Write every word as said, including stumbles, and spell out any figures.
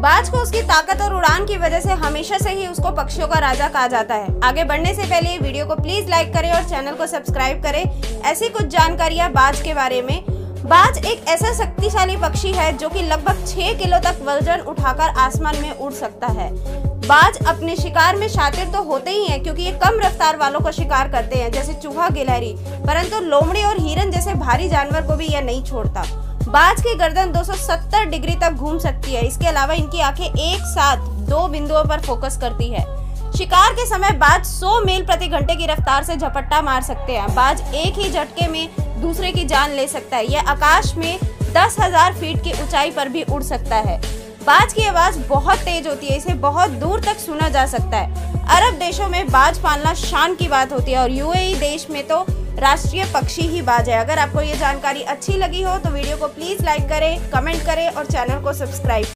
बाज को उसकी ताकत और उड़ान की वजह से हमेशा से ही उसको पक्षियों का राजा कहा जाता है। आगे बढ़ने से पहले वीडियो को प्लीज लाइक करें और चैनल को सब्सक्राइब करें। ऐसी कुछ जानकारियां बाज के बारे में। बाज एक ऐसा शक्तिशाली पक्षी है जो कि लगभग छह किलो तक वजन उठाकर आसमान में उड़ सकता है। बाज अपने शिकार में शातिर तो होते ही हैं, क्योंकि ये कम रफ्तार वालों को शिकार करते हैं, जैसे चूहा, गिलहरी, परंतु लोमड़ी और हिरन जैसे भारी जानवर को भी यह नहीं छोड़ता। बाज की गर्दन दो सौ सत्तर डिग्री तक घूम सकती है। इसके अलावा इनकी आंखें एक साथ दो बिंदुओं पर फोकस करती है। शिकार के समय बाज सौ मील प्रति घंटे की रफ्तार से झपट्टा मार सकते हैं। बाज एक ही झटके में दूसरे की जान ले सकता है। यह आकाश में दस हजार फीट की ऊंचाई पर भी उड़ सकता है। बाज की आवाज बहुत तेज होती है, इसे बहुत दूर तक सुना जा सकता है। अरब देशों में बाज पालना शान की बात होती है और यूएई देश में तो राष्ट्रीय पक्षी ही बाज है। अगर आपको ये जानकारी अच्छी लगी हो तो वीडियो को प्लीज लाइक करें, कमेंट करें और चैनल को सब्सक्राइब